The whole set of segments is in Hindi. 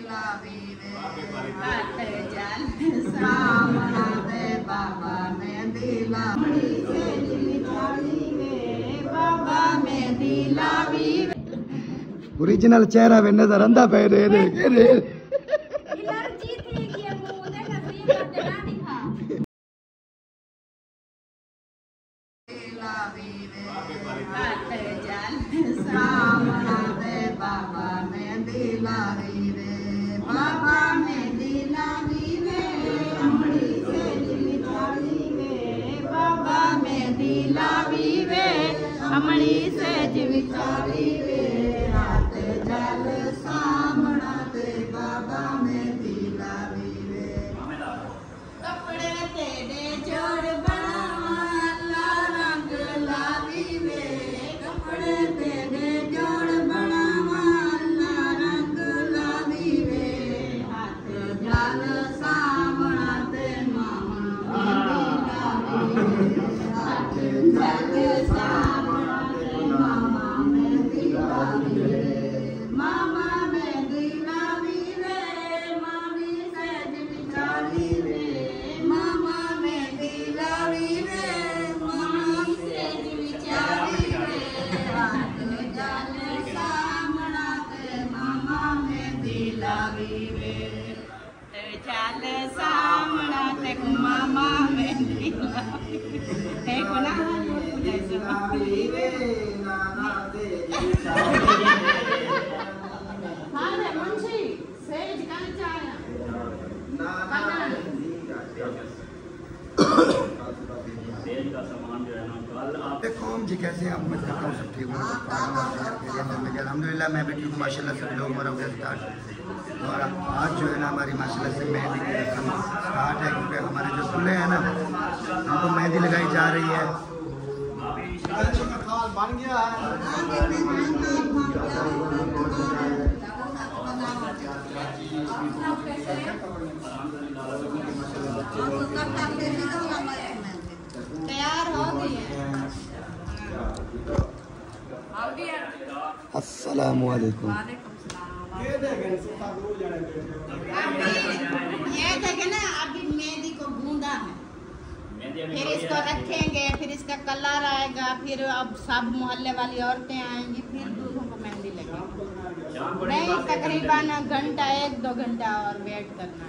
ओरिजिनल चेहरा में नजर आंदा पे रे रे रे कौम जी कैसे हैं? उम्मीद करता हूँ सब ठीक हो। अल्हम्दुलिल्लाह मैं भी ठीक हूँ माशाल्लाह। सब लोग हमारा और आज जो है ना हमारी माशाल्लाह से मेहंदी की रस्म स्टार्ट है, क्योंकि हमारे जो दूल्हे हैं ना उनको मेहंदी लगाई जा रही है। तैयार हो गई है। अस्सलामु अलैकुम। ये देखे ना अभी मेहंदी को गूंदा है, फिर इसको रखेंगे, फिर इसका कलर आएगा, फिर अब सब मोहल्ले वाली औरतें आएंगी, फिर दूल्हों को मेहंदी लगेगी। नहीं तकरीबन घंटा 1-2 घंटा और वेट करना है।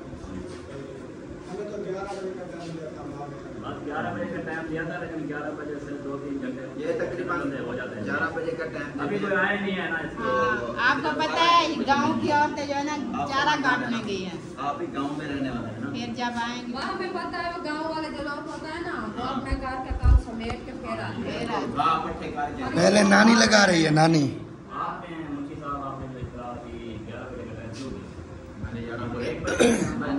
11 बजे का टाइम दिया था, लेकिन 11 बजे से 2-3 घंटे ये तकरीबन हो जाता है। 11 बजे का टाइम अभी कोई आया नहीं है ना इसको। आपको पता है गांव की औरतें जो है ना चारा काटने गई है। आप भी गांव में रहने वाले हैं ना? फिर जब आएंगे वहाँ पे पता है वो गांव वाले जो लोग होता है ना, वो अपने घर का काम समेट के फिर आते हैं। पहले नानी लगा रही है। नानी आपने मुंशी साहब आपने जो इतला की 11 बजे का टाइम क्यों दिया? मैंने 11 बजे 1 बजे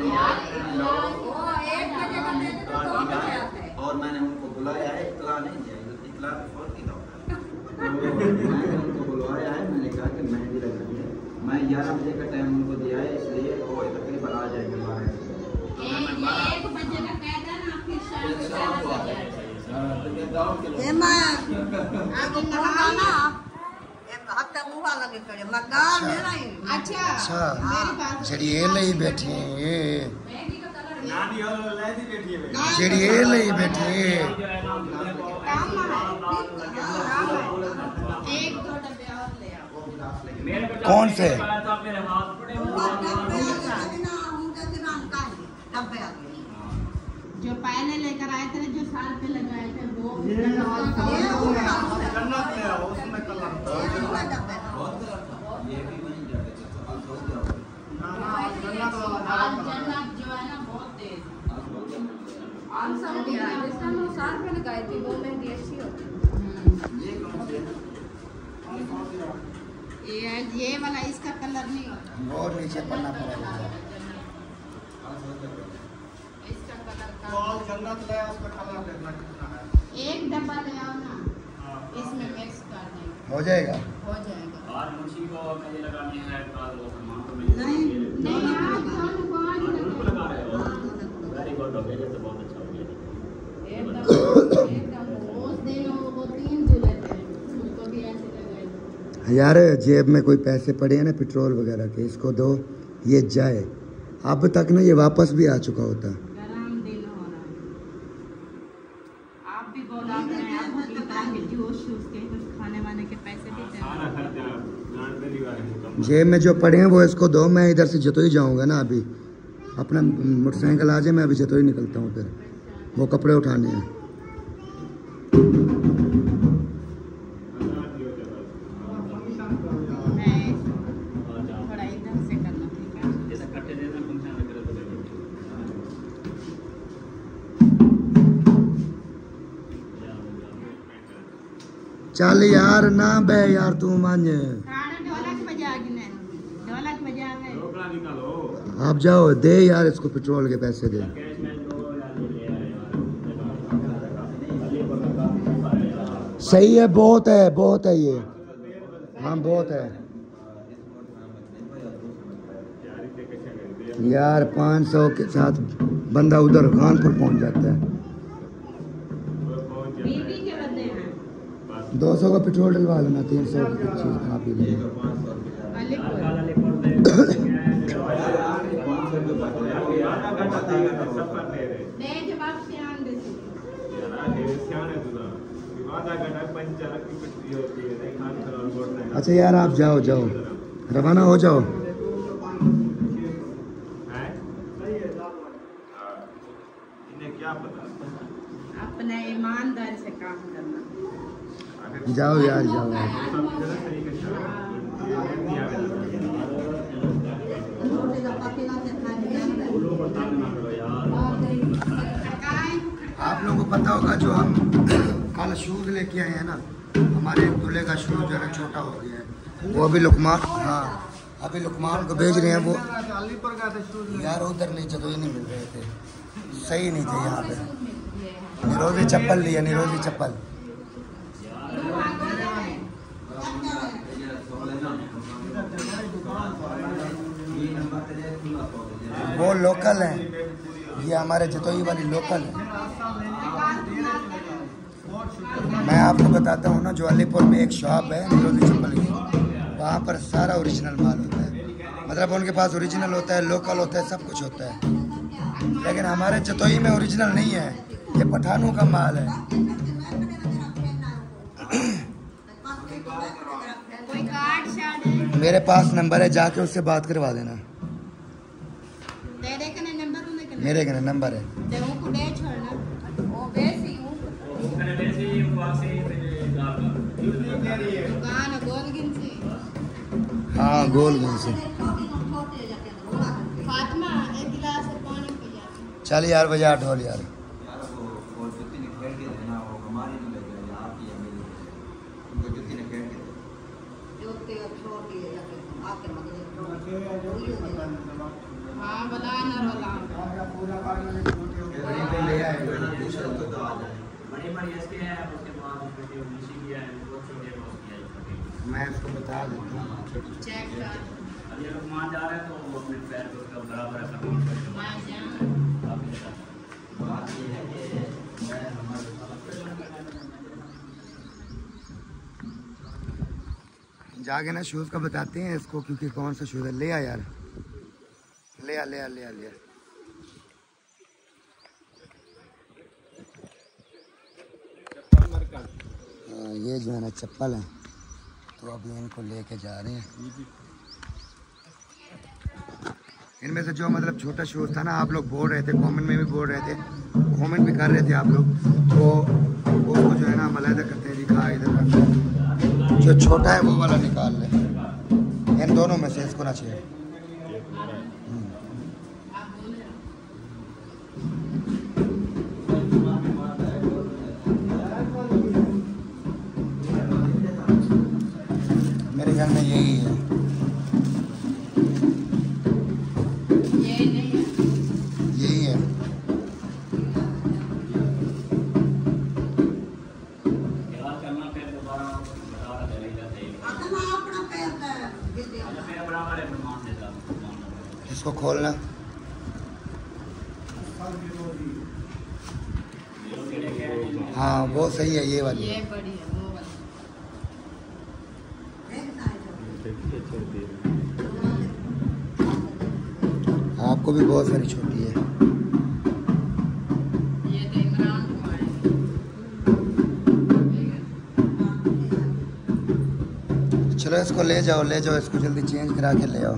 और मैंने उनको बुलाया है, इतला नहीं दिया, इतला फोन की था। मैंने उनको बुलाया है, मैंने कहा कि मेहंदी लगानी है। मैं 11 बजे का टाइम उनको दिया है, इसलिए वो तकरीबन आ जाएंगे 12 बजे। 1 बजे का कहता ना, फिर शाम को आ जाएंगे। अच्छा जड़िए ले बैठी जड़िए ले बैठी कौन से जो पहले लेकर आए थे, जो साल पे लगाए थे वो साल पे लगाई थी वो मेहंदी अच्छी होती है। ये वाला इसका कलर नहीं होता, और नीचे पन्ना पड़ेगा। इसका कलर एक डब्बा ले आओ ना, इसमें मिक्स कर देंगे, हो जाएगा। हो जाएगा। और मुंशी को मेहंदी लगानी है, कल वो सामान तो नहीं नहीं आप दोनों को आज लगा रहे हो। वेरी गुड, हो गया तो बहुत अच्छा हो गया। एकदम उस दिन वो 3 दूल्हे थे, उनको भी ऐसे लगाए। यार जेब में कोई पैसे पड़े हैं ना पेट्रोल वगैरह के, इसको दो ये जाए, अब तक ना ये वापस भी आ चुका होता। गरम दिन हो रहा है, आप भी बहुत आप रहे हैं, आप की तरह के जूस शूस के कुछ खाने वाने के पैसे भी चाहिए। जेब में जो पड़े हैं वो इसको दो, मैं इधर से जतोई जाऊंगा ना, अभी अपना मोटरसाइकिल आ जाए, मैं अभी जतोई निकलता हूँ, फिर वो कपड़े उठाने हैं। थोड़ा इधर से करना, ठीक है? चल यार ना बे यार तू मान, ढोलक बजा गिने, ढोलक बजा में आप जाओ, दे यार इसको पेट्रोल के पैसे दे। सही है, बहुत है ये, हाँ बहुत है यार। 500 के साथ बंदा उधर कानपुर पहुंच जाता है। बीबी के बदले हैं 200 का पेट्रोल डलवा लेना, 300 की चीज खा पी लेना। अच्छा यार आप जाओ जाओ, रवाना हो जाओ। अपने ईमानदारी से काम करना। जाओ यार जाओ यार। आप लोगों को पता होगा जो हम कल शूज लेके आए हैं ना, हमारे दूल्हे का शूज जो है छोटा हो गया है, वो अभी लुकमान, हाँ अभी लुकमान को भेज रहे हैं वो। यार उधर नहीं चलो, ये नहीं मिल रहे थे, सही नहीं थे यहाँ पे। निरोधी चप्पल लिया, निरोधी चप्पल। वो लोकल है, ये हमारे जतोई वाली लोकल है। मैं आपको बताता हूँ ना, जो अलीपुर में एक शॉप है निरोधी चप्पल की, वहाँ पर सारा ओरिजिनल माल होता है। मतलब उनके पास ओरिजिनल होता है, लोकल होता है, सब कुछ होता है। लेकिन हमारे जतोई में ओरिजिनल नहीं है, ये पठानों का माल है। कोई कार्ड शार्ड है? मेरे पास नंबर है, जाके उससे बात करवा देना। तेरे कने नंबर उन्हें कने? मेरे कने नंबर है। ते वो कुड़े छोड़ना, वो बेसी हूँ दुकान गोलगिन से। हाँ गोलगुन से। फातिमा एक गिलास पानी पी जा। चल यार बजा ढोल यार। हाँ बला न रोला। मैं इसको बता देता हूँ। चेक कर। अभी लोग वहाँ जा रहे हैं तो वो अपने पैर को उसका बराबर ऐसा काम करते हैं। हाँ जा। जाके ना शूज़ का बताते हैं इसको, क्योंकि कौन सा शूज़ है। ले आ यार, ले आ ले आ ले आ ले आ। ये जो है ना चप्पल है, तो अभी इनको लेके जा रहे हैं। इनमें से जो मतलब छोटा शूज़ था ना, आप लोग बोल रहे थे, कमेंट में भी बोल रहे थे, कमेंट भी कर रहे थे आप लोग, तो उसको जो है ना हम अलग करते हैं। दिखा इधर का, जो छोटा है वो वाला निकाल ले, इन दोनों में से इसको ना चाहिए। मेरे ख्याल में यही है, ये नहीं है। यही है। क्या करना फिर दोबारा बता रहा चलेगा सही। फिर बराबर है प्रमाण देता। इसको खोलना। हाँ वो सही है, ये वाली। ये बड़ी है वो वाली। आपको भी बहुत सारी छोटी है। ये तो इमरान कुमार है। चलो इसको ले जाओ इसको जल्दी चेंज करा के ले आओ।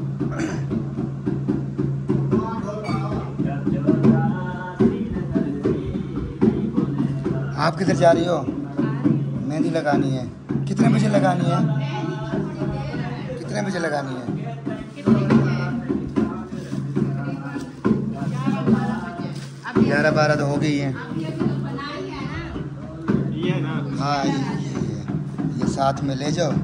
आप किधर जा रही हो? मेहंदी लगानी है। कितने बजे लगानी है? कितने बजे लगानी है? 11-12 तो हो गई है। हाँ ये साथ में ले जाओ।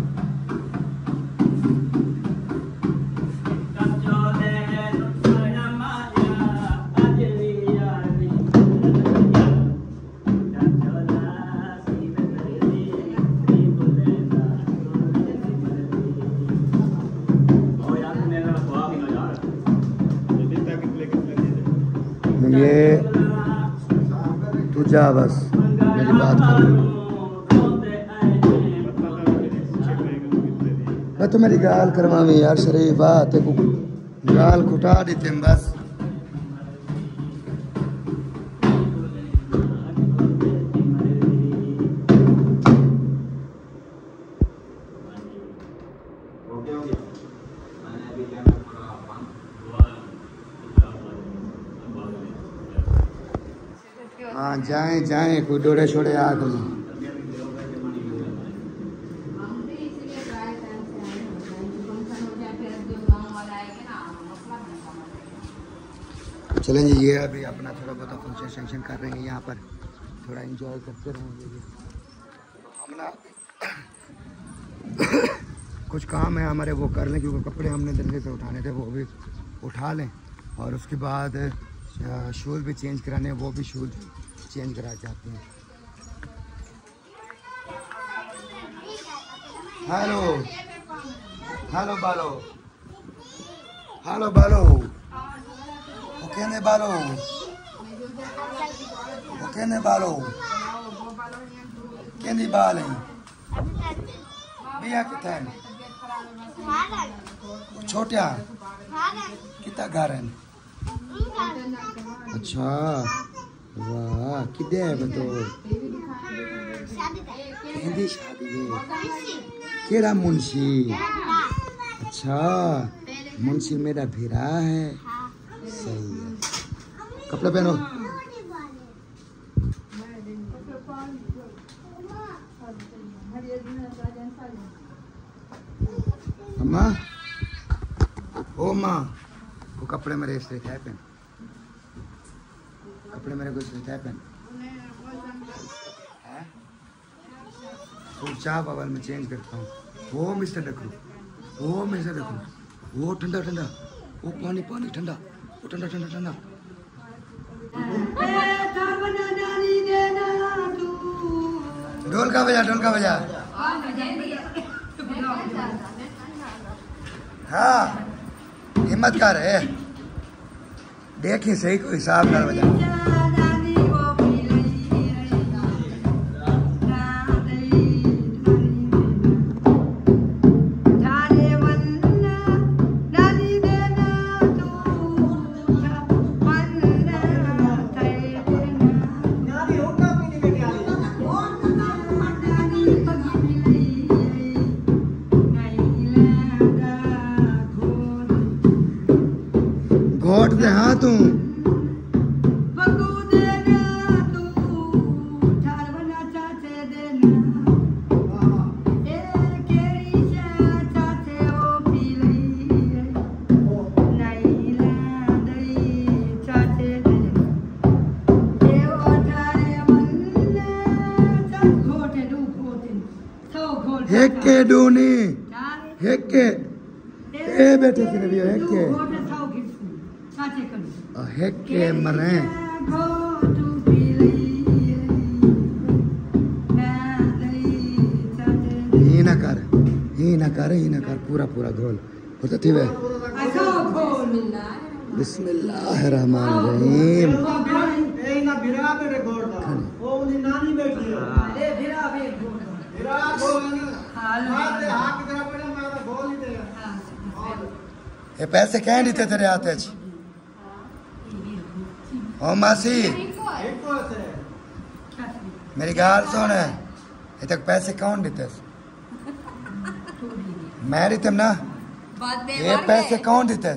ये तू जा बस मेरी बात कर। मैं तो मेरी गाल करवावी यार शरीफा ते को गाल खुटा देते बस। हाँ जाएं कोई डोरे छोड़े आ गए। चलें जी, ये अभी अपना थोड़ा बहुत फंक्शन कर रहे हैं यहाँ पर, थोड़ा एंजॉय करते रहेंगे। हम ना कुछ काम है हमारे वो कर लें, क्योंकि कपड़े हमने दरगाह से उठाने थे वो भी उठा लें, और उसके बाद शूज़ भी चेंज कराने, वो भी शूज़ चेंज करा जाते हैं। हेलो हेलो बालो, हेलो बालो, ओके ने बालो, ओके ने बालो, केंदी बाल हैं भैया कितना है? छोटा कितना घर है? अच्छा वाह, किधर है बतो? केंदी शादी है? केड़ा मुंशी? अच्छा मुंशी मेरा भिरा है, सही है। कपड़े पहनो। अम्मा, ओ माँ, वो कपड़े मेरे इसलिए थे पहन, कपड़े मेरे को इसलिए थे पहन तो चाह बबल में चेंज करता हूँ। वो मिस्टर डकरू, वो मिस्टर डकरू, वो ठंडा ठंडा, वो पानी पानी ठंडा, वो ठंडा ठंडा ठंडा। ढोल का बजा, ढोल का बजा। हाँ हिम्मत कर है, देखिए सही को हिसाब ना बजा। घोट दे हाँ तू हेके डूनी हेके ए बेटे तेरे भी हेके हेके मरे ही ना कर पूरा पूरा घोल होता थी वे। बिस्मिल्लाहिर्रहमानिर्रहीम। ये पैसे कह देते तेरे हाथ ओ मासी मेरी गाल सुन ये तक पैसे कौन देते मैं देते ना ये पैसे कौन देते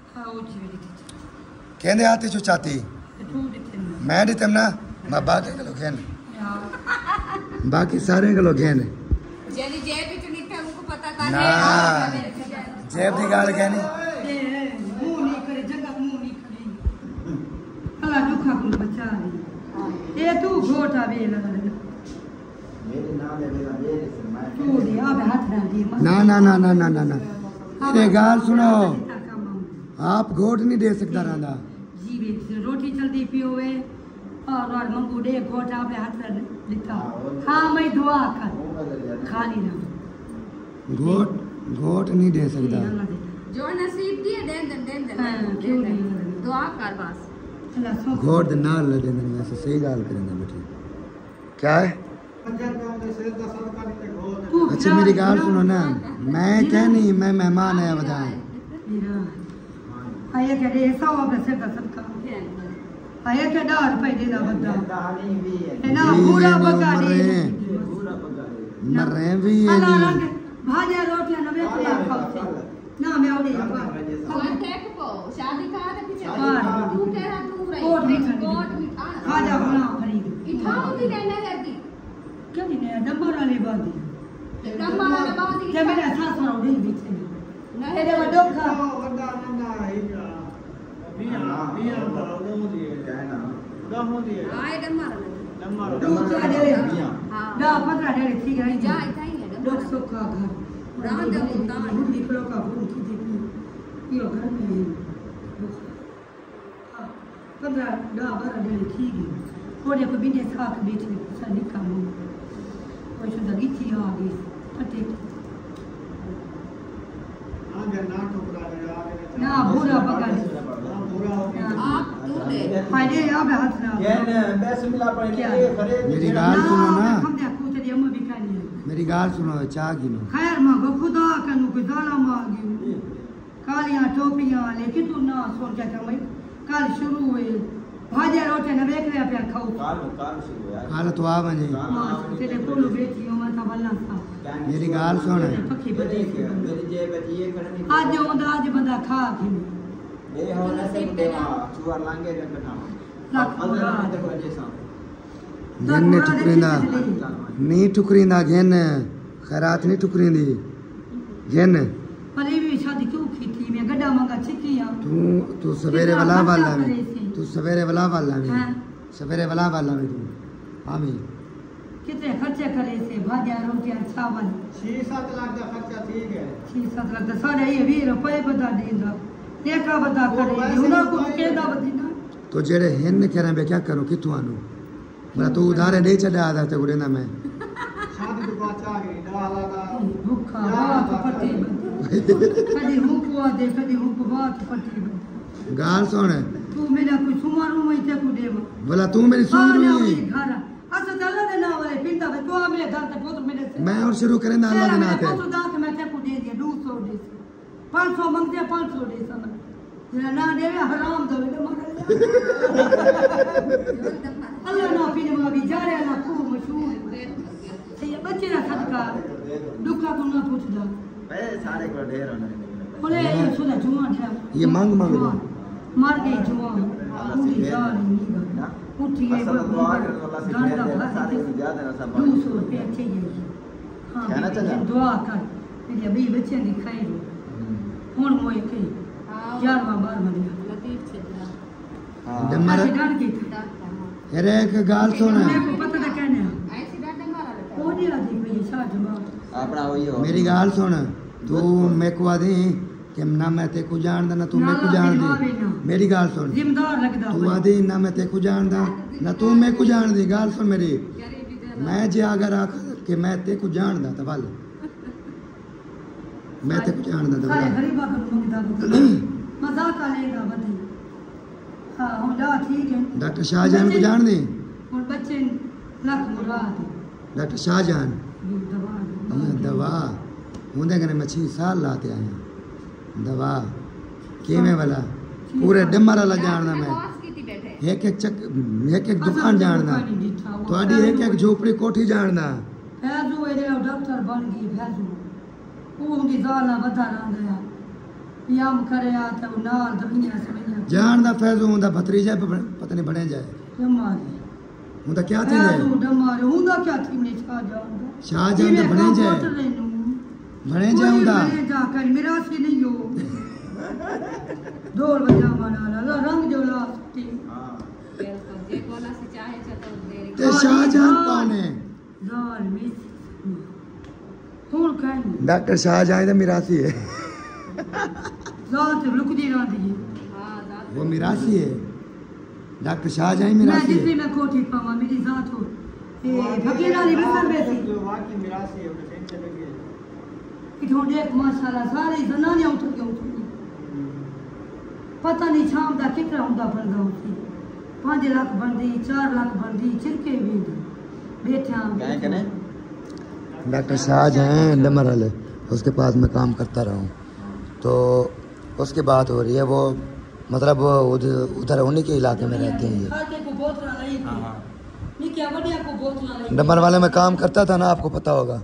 कहने आती जो चाहती मैं देते ना मैं बाकी के लोग हैं बाकी सारे के लोग हैं ना जेब की गाल कहनी ये तू घोटा भी लगा तू दे अब हाथ ना दे ना ना ना ना ना ना ना ये गाल सुनो आप घोट नहीं दे सकता रांदा जी बे रोटी जल्दी पियोवे और मंगू दे घोटा पे हाथ लिखा हां मैं दुआ कर खाली ना घोट नहीं दे सकता जो नसीब दिए दे क्यों नहीं दुआ कर बस घोट ना लगे मैंने ऐसे सही गाल करेंगे बेटी क्या है अच्छा मेरी गाल सुनो ना मैं क्या नहीं मैं मेहमान आया बताएं आया क्या रे 100 पैसे का सदका आया क्या ₹10 देना बंदा है ना पूरा पका दे मर रहे भी है नहीं भाजा रोटियां नवे पे खाओ ना मैं और ये शादी का तो पीछे तू कह रहा तू रही कोट में खाजा बना खरीद इठाओ दी लेने लगी क्या नहीं नंबर वाले बांधी नंबर वाले बांधी ये मेरा सास वाला उड़ी बीच में ना है रे वडो खा आए नंबर ना पत्रा दे ठीक है जा इतना ही है लोग सुखा घर रात दे मुद्दा निकलो का भूल की देखी यो घर में 15-12 दिन ठीक है और ये को बिंदे साख बीच में सनी काम और शुद्ध गीची आ गई पते ना बुरा पका आप तू दे फायदे आप हाथ ना मेरी गाल सुनो ना हम देखो तो ये भी खानी है मेरी गाल सुनो चाह गिनो खैर मांगो खुदा कनु को जाना मांगी कालियां टोपियां लेकिन तू ना सोच के मैं कल शुरू हुए भाजा रोटे न बेक रे पे खाओ काल तो आ वने तेरे कोलो बेटी हो माता बल्ला सा मेरी गाल सुन पक्की बदी मेरी जेब में ये करनी आज ओंदा आज बंदा खा के ये होने से देवा चुआर लांगे के कटा अल्लाह देखो जैसा घेन ने ठुकरिंदा नहीं ठुकरिंदा घेन खैरात नहीं ठुकरिंदी घेन पर ये भी शादी क्यों की थी मैं गड्ढा मंगा चिकिया तू सवेरे वाला में तू सवेरे वाला में सवेरे वाला में तू आमी कितने खर्चे करे से भाजा रोटियां चावल 6-7 लाख का खर्चा ठीक है 6-7 लाख साढ़े ये 20 रुपए बता देंदा देखा बता करे उना को केदा बदीना तो जेड़े हिन कह रहे क्या करूं किथु आनु बोला तू उधारे नहीं चढ़ा आधा ते गुड़े ना मैं शादी तो बात आ गई डाला का भूखा बात पट्टी कदी हुकुआ दे कदी हुकु बात पट्टी गाल सुन तू मेरा कोई सुमारू में ते को देवा बोला तू मेरी सुन रही घर अच्छा अल्लाह दे नाम वाले पिंडा में तो मेरे घर ते पुत्र मेरे से मैं और शुरू करें अल्लाह के नाते तो दाख मैं ते को दे दिया 200 दे 500 मांगते 500 दे सब जरा ना देवे हराम दो मगर अल्लाह ना पीने में भी जा रहे ना खूब मशहूर ये बच्चे ना सदका दुखा को ना पूछदा पैसे सारे को ढेर होने बोले ये सुधा जुआन है ये मांग दो मर गई जुआन पूरी जान नहीं उठी है असल दुआ करने वाला से ढेर देना सारे को ज्यादा ना सब 200 रुपया चाहिए हां कहना चाहिए दुआ कर मेरे अभी बच्चे दिखाई दो कौन मोए के 11वां 12वां दिन लतीफ से डमर डर की अरे एक गाल सुन मेरे को पता था कहने ऐसी डांटे मारा ओ नहीं आती भाई शादी में अपना वही हो मेरी गाल सुन तू मेरे को आदि कि ना मैं ते को जानदा ना तू मेरे को जान दी मेरी गाल सुन जिम्मेदार लगदा तू आदि ना मैं ते को जानदा ना तू मेरे को जान दी गाल सुन मेरी मैं जे अगर आख कि मैं ते को जानदा तो वाल मैं ते को जानदा तो सारे वाल गरीबा को मंगदा मजाक आलेगा बदी हां हम जा ठीक है डॉक्टर शाहजहान को जान दी और बच्चे लख मुराद डॉक्टर शाहजहान ये दवा ये दवा होंदे कने मैं 6 साल लाते आया दवा केमे वाला पूरे डमर वाला जानदा मैं कॉस की थी बैठे एक दुकान जानना थोड़ी एक झोपड़ी कोठी जानना फैजू ये डॉक्टर बन गई फैजू वो उनकी दाला बता रहा पियाम करे आ तो नाल दबियां सबियां जानदा फैजू हुंदा भतीजा पता नहीं बने जाए मारे हुंदा क्या थी है मारे हुंदा क्या थी मैं शाहजहां तो बने जाए हुंदा जा कर मेरा सी नहीं हो दौड़ बजा माना रंग जो लाती हां बिल्कुल जे कोला से चाहे तो देर ते शाहजहां कौन है दाल में कौन कहें डॉक्टर शाहजहां तो मिरासी है जात रुक दी रही हां जात वो मिरासी है डॉक्टर शाहजहां मिरासी मैं है जितनी मैं कोठी पावा मेरी जात हो ए फकीर वाली बसर बेसी जो वाकई मिरासी है वो टेंशन लगी है इथों देख माशाल्लाह सारी जनानियां उठ के उठी पता नहीं शाम का कितना हुंदा बनदा होती 5 लाख बनदी 4 लाख बनदी चिरके भी बैठा कहे कने डॉक्टर शाहजहां डमर वाले उसके पास मैं काम करता रहा हूँ तो उसकी बात हो रही है वो मतलब उधर उन्हीं के इलाके में रहते हैं ये खाते को बोतल लाई थी हां मैं क्या बढ़िया को बोतल लाई डमर वाले में काम करता था ना आपको पता होगा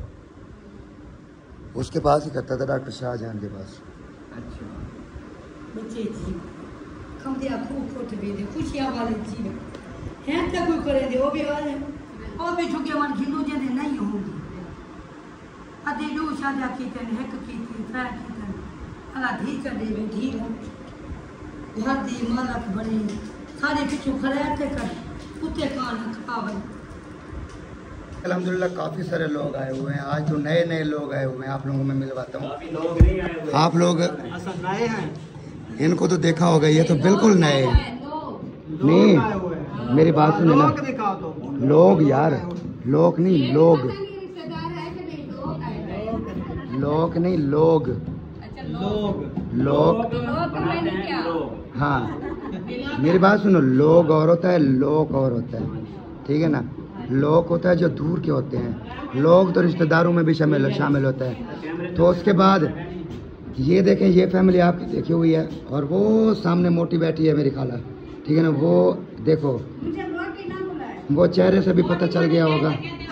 उसके पास ही करता था डॉक्टर शाहजहां के पास अच्छा बच्चे जी कम दिया खूब फोट भी दे खुशियां वाले जी हैं तो कोई करे दे वो भी वाले और भी ठुके मन खिंदू जे नहीं होंगे अदे दो शादी की तन एक की त्रै की तन अला धी कर दे धी घर दी मालक बने सारे पिछू खड़े थे कर कुत्ते कान खावे अल्हम्दुलिल्लाह काफ़ी सारे लोग आए हुए हैं आज तो नए नए लोग आए हुए हैं आप लोगों को मैं मिलवाता हूँ काफी लोग नहीं आए हुए आप लोग अच्छा नए हैं इनको तो देखा होगा ये तो बिल्कुल नए हैं लोग नहीं आए हुए हैं मेरी बात सुनो ना लोग दिखाओ तो लोग यार लोग नहीं लोग रिश्तेदार है कि नहीं लोग आए लोग नहीं लोग अच्छा लोग लोग लोग मैंने क्या लोग हाँ मेरी बात सुनो लोग और होता है लोग और होता है ठीक है ना लोग होता है जो दूर के होते हैं लोग तो रिश्तेदारों में भी शामिल होता है तो उसके बाद ये देखें ये फैमिली आपकी देखी हुई है और वो सामने मोटी बैठी है मेरी खाला ठीक है ना वो देखो वो चेहरे से भी पता चल गया होगा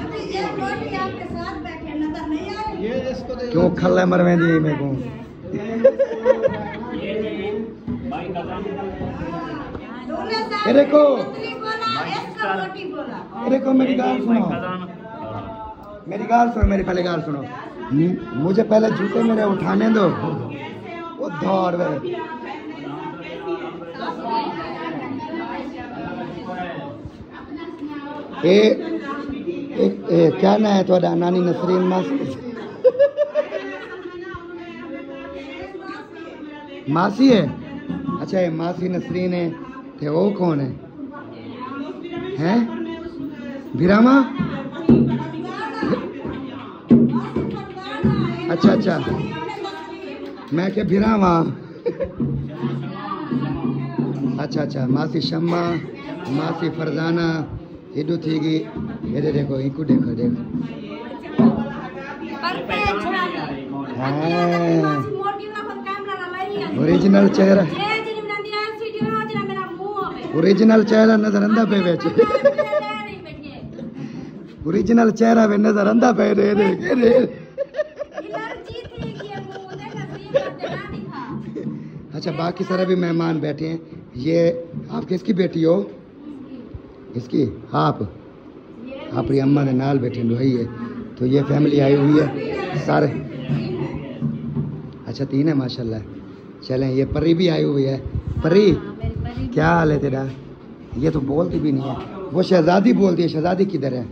ये इसको दे क्यों खल्ला मरवे दी मेरे को भाई कदम ये देखो ये देखो मेरी गाल सुनो मेरी गाल सुनो मेरी पहले गाल सुनो मुझे पहले जूते मेरे उठाने दो वो दौड़ गए क्या ना है थोड़ा नानी नसरीन मासी है अच्छा ये मासी नसरीन है थे वो कौन है हैं बिरामा अच्छा अच्छा मैं क्या बिरामा अच्छा अच्छा मासी शम्मा मासी फरजाना हेडो थी गई ये देखो इनको देखो देखो ओरिजिनल चेहरा नजर आंदा पे बेच ओरिजिनल चेहरा पे नजर आंदा पे दे अच्छा बाकी सारे भी मेहमान बैठे हैं ये आप किसकी बेटी हो इसकी आप अपनी अम्मा ने नाल बैठे वही है तो ये फैमिली आई हुई है सारे अच्छा 3 है माशाल्लाह चलें ये परी भी आई हुई है परी क्या हाल है तेरा ये तो बोलती भी नहीं है वो शहजादी बोलती है शहजादी किधर है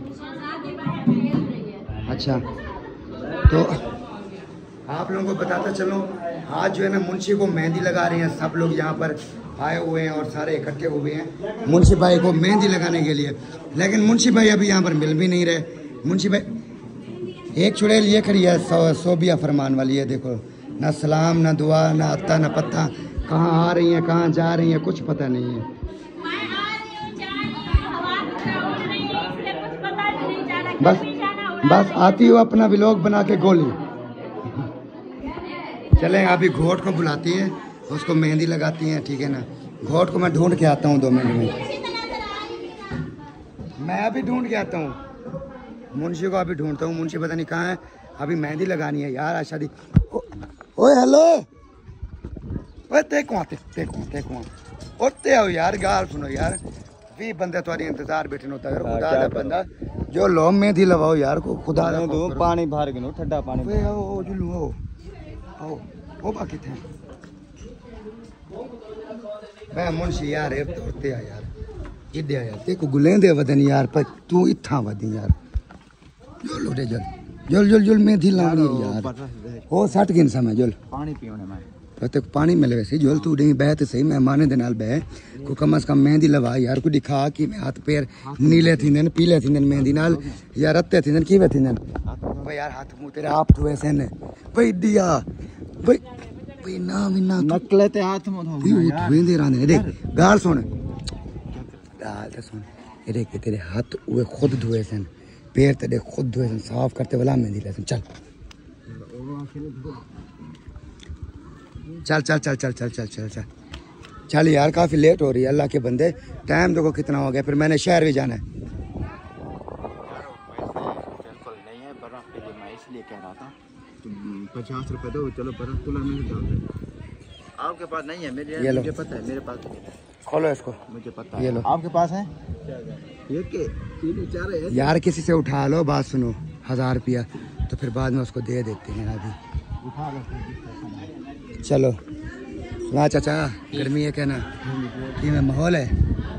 अच्छा तो आप लोगों को बताता चलो आज जो है ना मुंशी को मेहंदी लगा रहे हैं सब लोग यहाँ पर आए हुए हैं और सारे इकट्ठे हुए हैं मुंशी भाई को मेहंदी लगाने के लिए लेकिन मुंशी भाई अभी यहाँ पर मिल भी नहीं रहे मुंशी भाई एक चुड़ैल ये खड़ी है सोबिया फरमान वाली है देखो ना सलाम ना दुआ ना अत्ता ना पत्ता कहाँ आ रही हैं कहाँ जा रही हैं कुछ पता नहीं है बस आती हो अपना व्लॉग बना के गोली चलें अभी घोट को बुलाती है उसको मेहंदी लगाती हैं ठीक है ना घोट को मैं ढूंढ के आता हूँ 2 मिनट में मैं अभी ढूंढ के आता हूँ, मुंशी को अभी ढूंढता हूँ। मुंशी पता नहीं कहाँ है, अभी मेहंदी लगानी है यार आज शादी। ओए हेलो, ओए ते कौन ओते आओ यार, गाल सुनो यार। भी बंदे तुम्हारी इंतजार बैठे होता है खुदा दा बंदा जो लो मेहंदी लगाओ यार को खुदा दा दो पानी भर के नो ठंडा पानी। ओए आओ जुलू आओ ओ बाकी थे मैं मुंशी यार ए तोते आ यार इदे आ यार ते को गुलेंदे वदन यार पर तू इथा वदी यार जुल उठे जुल मेहंदी लानी यार ओ 60 गिन समय जुल पानी पीने में पते पानी मिले वैसे जुल तू नहीं बह तो सही मेहमान दे नाल बह को कम से कम मेहंदी लगा यार को दिखा कि मैं हाथ पैर नीले थींदे न पीले थींदे मेहंदी नाल यार अत्ते थींदे कीवे थींदे भाई यार हाथ मुंह तेरे आप धोए से ने भाई दिया भाई ना मिना नकले ते हाथ में धो यार वेंदे रहंदे देख गाल सुन गाल तो सुन ये देख तेरे हाथ वो खुद धोए से पैर तेरे खुद धोए से साफ करते वाला मेहंदी ले चल चल चल चल चल चल चल चल चल चल यार काफ़ी लेट हो रही है अल्लाह के बंदे टाइम देखो कितना हो गया फिर मैंने शहर भी जाना है बिल्कुल नहीं है बर्फ के लिए मैं इसलिए कह रहा था 50 रुपए दो चलो बर्फ कूलर में डाल दो आपके पास नहीं है मेरे मुझे पता है मेरे पास खोलो इसको मुझे पता है ये लो आपके पास है ये के 3-4 है यार किसी से उठा लो बात सुनो 1000 रुपया तो फिर बाद में उसको दे देते हैं अभी उठा लो चलो सुना चाचा गर्मी है क्या ना कि में माहौल है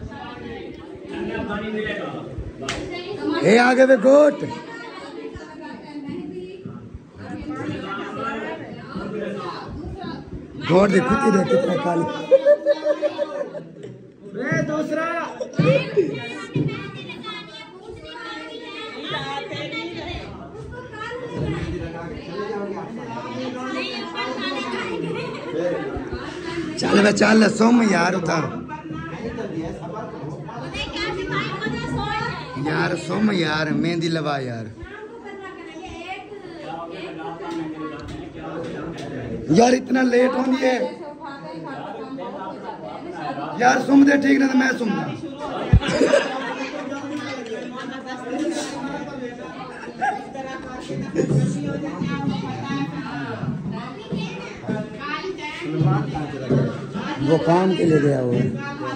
ए आगे वे गोट गोट देखो कितने काली दूसरा चल वे चल सोम यार उधर यार सोम यार मेहंदी लगा यार इतना लेट होनी है यार सुम दे ठीक ना तो मैं सुमना वो काम के लिए गया हुआ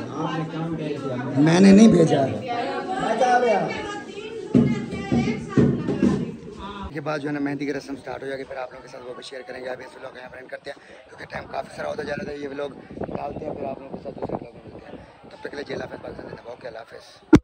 मैंने नहीं भेजा के बाद जो है ना मेहंदी की रस्म स्टार्ट हो जाएगी फिर आप लोगों के साथ वो भी शेयर करेंगे अभी इस व्लॉग यहाँ पर एंड करते हैं क्योंकि टाइम काफ़ी सारा होता जा रहा था ये व्लॉग डालते हैं फिर आप लोगों के साथ दूसरे व्लॉग में मिलते हैं तब तक के लिए जेल हाफिज़ बात करते हैं ओके अल्लाह हाफिज़।